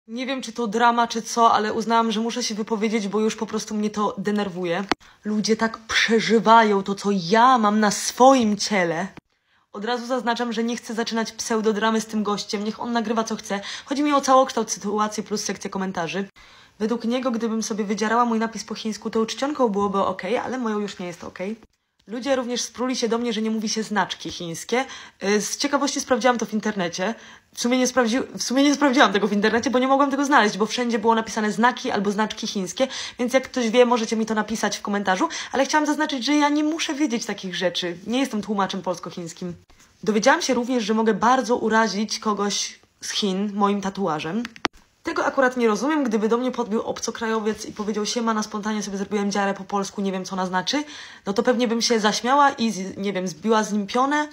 Nie wiem, czy to drama, czy co, ale uznałam, że muszę się wypowiedzieć, bo już po prostu mnie to denerwuje. Ludzie tak przeżywają to, co ja mam na swoim ciele. Od razu zaznaczam, że nie chcę zaczynać pseudodramy z tym gościem. Niech on nagrywa, co chce. Chodzi mi o całokształt sytuacji plus sekcję komentarzy. Według niego, gdybym sobie wydzierała mój napis po chińsku, to czcionką byłoby ok, ale moją już nie jest ok. Ludzie również spruli się do mnie, że nie mówi się znaczki chińskie. Z ciekawości sprawdziłam to w internecie. W sumie nie sprawdziłam tego w internecie, bo nie mogłam tego znaleźć, bo wszędzie było napisane znaki albo znaczki chińskie, więc jak ktoś wie, możecie mi to napisać w komentarzu, ale chciałam zaznaczyć, że ja nie muszę wiedzieć takich rzeczy. Nie jestem tłumaczem polsko-chińskim. Dowiedziałam się również, że mogę bardzo urazić kogoś z Chin moim tatuażem. Tego akurat nie rozumiem, gdyby do mnie podbił obcokrajowiec i powiedział siema, na spontanie sobie zrobiłem dziarę po polsku, nie wiem co ona znaczy, no to pewnie bym się zaśmiała i, nie wiem, zbiła z nim pionę,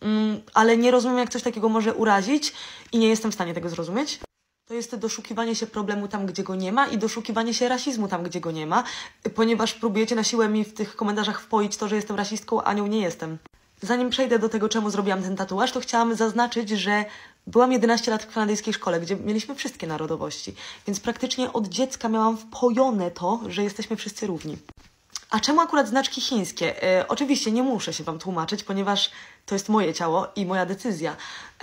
ale nie rozumiem, jak coś takiego może urazić i nie jestem w stanie tego zrozumieć. To jest doszukiwanie się problemu tam, gdzie go nie ma i doszukiwanie się rasizmu tam, gdzie go nie ma, ponieważ próbujecie na siłę mi w tych komentarzach wpoić to, że jestem rasistką, a nią nie jestem. Zanim przejdę do tego, czemu zrobiłam ten tatuaż, to chciałam zaznaczyć, że byłam 11 lat w kanadyjskiej szkole, gdzie mieliśmy wszystkie narodowości, więc praktycznie od dziecka miałam wpojone to, że jesteśmy wszyscy równi. A czemu akurat znaczki chińskie? Oczywiście nie muszę się wam tłumaczyć, ponieważ to jest moje ciało i moja decyzja,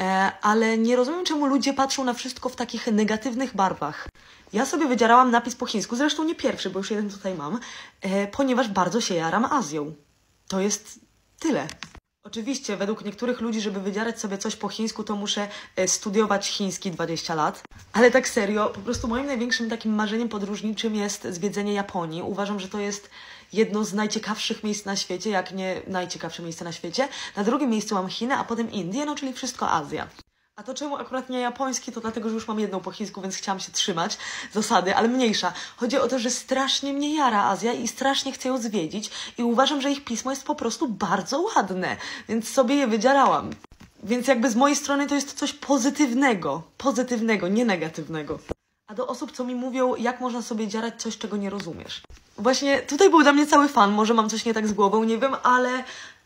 ale nie rozumiem, czemu ludzie patrzą na wszystko w takich negatywnych barwach. Ja sobie wydzierałam napis po chińsku, zresztą nie pierwszy, bo już jeden tutaj mam, ponieważ bardzo się jaram Azją. To jest tyle. Oczywiście, według niektórych ludzi, żeby wydzierać sobie coś po chińsku, to muszę studiować chiński 20 lat. Ale tak serio, po prostu moim największym takim marzeniem podróżniczym jest zwiedzenie Japonii. Uważam, że to jest jedno z najciekawszych miejsc na świecie, jak nie najciekawsze miejsce na świecie. Na drugim miejscu mam Chiny, a potem Indie, no czyli wszystko Azja. A to czemu akurat nie japoński, to dlatego, że już mam jedną po chińsku, więc chciałam się trzymać zasady, ale mniejsza. Chodzi o to, że strasznie mnie jara Azja i strasznie chcę ją zwiedzić i uważam, że ich pismo jest po prostu bardzo ładne, więc sobie je wydzierałam. Więc jakby z mojej strony to jest coś pozytywnego, nie negatywnego. A do osób, co mi mówią, jak można sobie dzierać coś, czego nie rozumiesz. Właśnie tutaj był dla mnie cały fan, może mam coś nie tak z głową, nie wiem, ale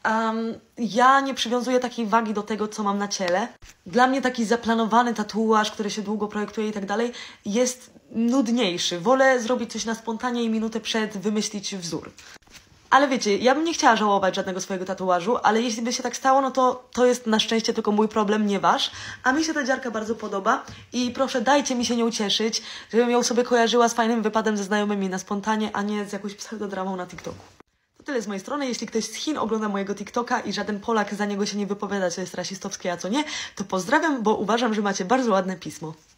ja nie przywiązuję takiej wagi do tego, co mam na ciele. Dla mnie taki zaplanowany tatuaż, który się długo projektuje i tak dalej, jest nudniejszy. Wolę zrobić coś na spontanie i minutę przed wymyślić wzór. Ale wiecie, ja bym nie chciała żałować żadnego swojego tatuażu, ale jeśli by się tak stało, no to jest na szczęście tylko mój problem, nie wasz. A mi się ta dziarka bardzo podoba i proszę, dajcie mi się nią cieszyć, żebym ją sobie kojarzyła z fajnym wypadem ze znajomymi na spontanie, a nie z jakąś pseudodramą na TikToku. To tyle z mojej strony. Jeśli ktoś z Chin ogląda mojego TikToka i żaden Polak za niego się nie wypowiada, co jest rasistowskie, a co nie, to pozdrawiam, bo uważam, że macie bardzo ładne pismo.